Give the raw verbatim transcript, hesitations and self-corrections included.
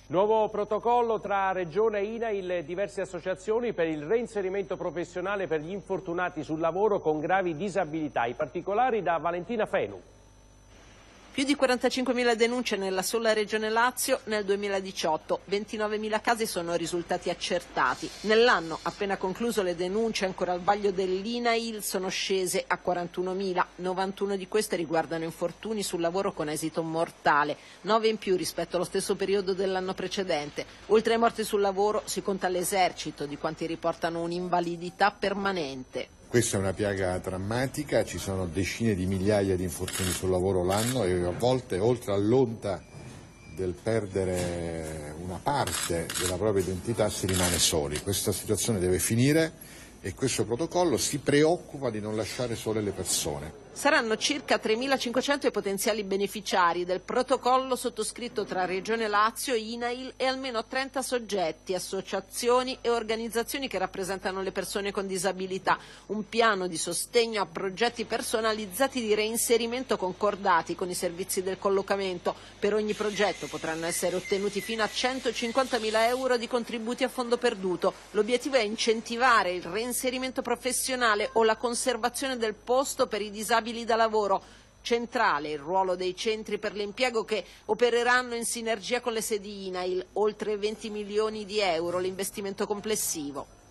Nuovo protocollo tra Regione e INAIL e diverse associazioni per il reinserimento professionale per gli infortunati sul lavoro con gravi disabilità. I particolari da Valentina Fenu. Più di quarantacinquemila denunce nella sola Regione Lazio nel duemiladiciotto, ventinovemila casi sono risultati accertati. Nell'anno appena concluso le denunce ancora al vaglio dell'INAIL sono scese a quarantunomila, novantuno di queste riguardano infortuni sul lavoro con esito mortale, nove in più rispetto allo stesso periodo dell'anno precedente. Oltre ai morti sul lavoro si conta l'esercito di quanti riportano un'invalidità permanente. Questa è una piaga drammatica, ci sono decine di migliaia di infortuni sul lavoro l'anno e a volte oltre all'onta del perdere una parte della propria identità si rimane soli. Questa situazione deve finire e questo protocollo si preoccupa di non lasciare sole le persone. Saranno circa tremilacinquecento i potenziali beneficiari del protocollo sottoscritto tra Regione Lazio, INAIL e almeno trenta soggetti, associazioni e organizzazioni che rappresentano le persone con disabilità. Un piano di sostegno a progetti personalizzati di reinserimento concordati con i servizi del collocamento. Per ogni progetto potranno essere ottenuti fino a centocinquantamila euro di contributi a fondo perduto. L'obiettivo è incentivare il reinserimento professionale o la conservazione del posto per i disabili da lavoro. Centrale il ruolo dei centri per l'impiego che opereranno in sinergia con le sedi INAIL, oltre venti milioni di euro l'investimento complessivo.